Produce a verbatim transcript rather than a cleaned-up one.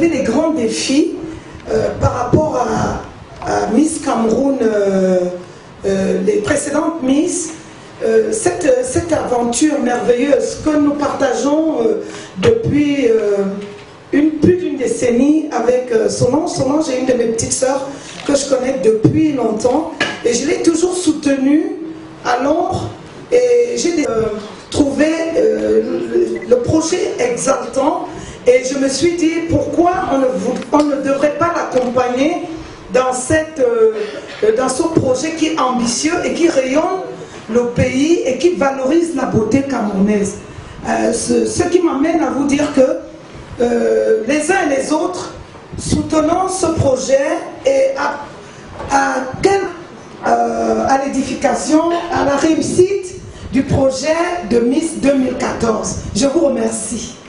relever les grands défis euh, par rapport à, à Miss Cameroun, euh, euh, les précédentes Miss. Euh, cette, cette aventure merveilleuse que nous partageons euh, depuis euh, une, plus d'une décennie avec euh, Solange. Solange est une de mes petites sœurs que je connais depuis longtemps et je l'ai toujours soutenue à l'ombre et j'ai euh, trouvé euh, le, le projet exaltant et je me suis dit pourquoi on ne, on ne devrait pas l'accompagner dans, cette, euh, dans ce projet qui est ambitieux et qui rayonne le pays et qui valorise la beauté camerounaise. Euh, ce, ce qui m'amène à vous dire que euh, les uns et les autres soutenons ce projet et à, à, quel, euh, à l'édification, à la réussite du projet de Miss deux mille quatorze. Je vous remercie.